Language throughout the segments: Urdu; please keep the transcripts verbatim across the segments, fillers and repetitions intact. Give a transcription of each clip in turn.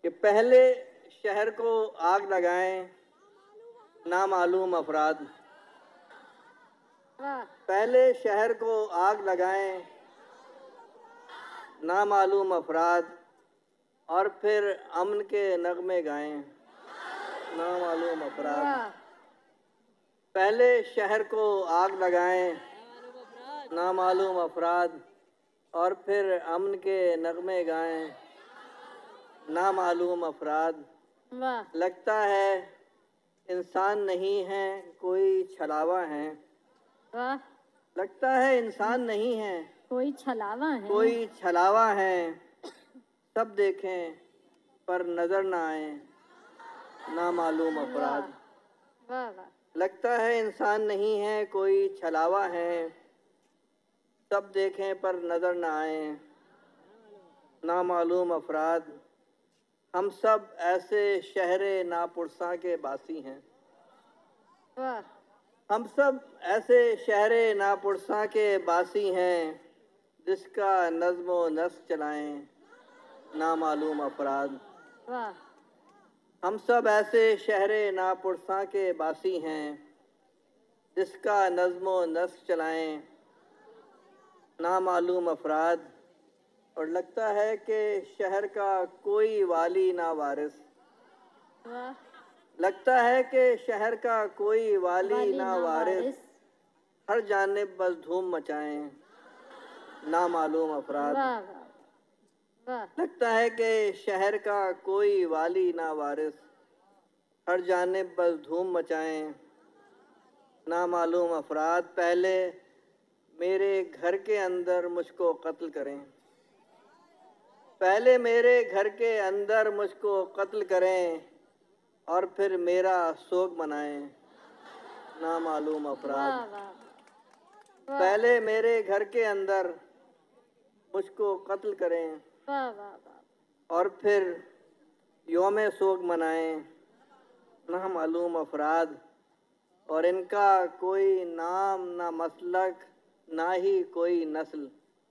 کہ پہلے شہر کو آگ لگائیں نامعلوم افراد، پہلے شہر کو آگ لگائیں نامعلوم افراد، اور پھر امن کے نغمے گائیں نامعلوم افراد۔ پہلے شہر کو آگ لگائیں نامعلوم افراد، اور پھر امن کے نغمے گائیں نامعلوم افراد۔ لگتا ہے انسان نہیں ہے کوئی چھلاوا ہے، لگتا ہے انسان نہیں ہے کوئی چھلاوا ہے، کوئی چھلاوا ہے، سب دیکھیں پر نظر نہ آئیں نامعلوم افراد۔ لگتا ہے انسان نہیں ہے کوئی چھلاوا ہے، سب دیکھیں پر نظر نہ آئیں نامعلوم افراد۔ ہم سب ایسے شہر ناپرساں کے باسی ہیں، ہم سب ایسے شہر ناپرساں کے باسی ہیں، جس کا نظم و نسق چلائیں نامعلوم افراد۔ ہم سب ایسے شہر ناپرساں کے باسی ہیں، جس کا نظم و نسق چلائیں نامعلوم افراد۔ اور لگتا ہے کہ شہر کا کوئی والی نہ وارث، لگتا ہے کہ شہر کا کوئی والی نہ وارث، ہر جانب بس دھوم مچائیں نامعلوم افراد۔ لگتا ہے کہ شہر کا کوئی والی نہ وارث، ہر جانب بس دھوم مچائیں نامعلوم افراد۔ پہلے میرے گھر کے اندر مجھ کو قتل کریں، پہلے میرے گھر کے اندر مجھ کو قتل کریں، اور پھر میرا سوگ منائیں نامعلوم افراد۔ پہلے میرے گھر کے اندر مجھ کو قتل کریں، اور پھر یوم سوگ منائیں نامعلوم افراد۔ اور ان کا کوئی نام نہ مسلک نہ ہی کوئی نسل،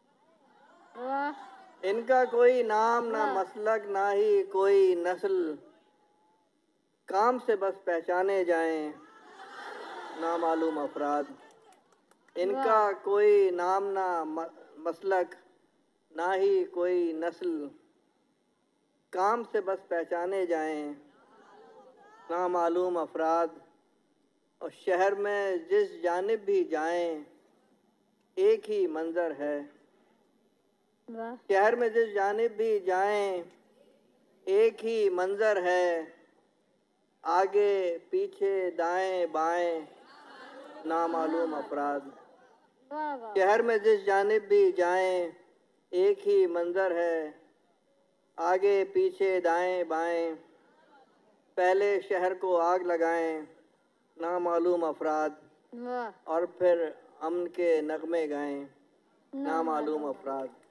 ان کا کوئی نام نہ مسلک نہ ہی کوئی نسل، کام سے بس پہچانے جائیں نامعلوم افراد۔ ان کا کوئی نام نہ مسلک نہ ہی کوئی نسل، کام سے بس پہچانے جائیں نامعلوم افراد۔ اور شہر میں جس جانب بھی جائیں ایک ہی منظر ہے، شہر میں جس جانب بھی جائیں ایک ہی منظر ہے، آگے پیچھے دائیں بائیں نامعلوم افراد۔ شہر میں جس جانب بھی جائیں ایک ہی منظر ہے، آگے پیچھے دائیں بائیں، پہلے شہر کو آگ لگائیں نامعلوم افراد، اور پھر امن کے نغمے گائیں نامعلوم افراد۔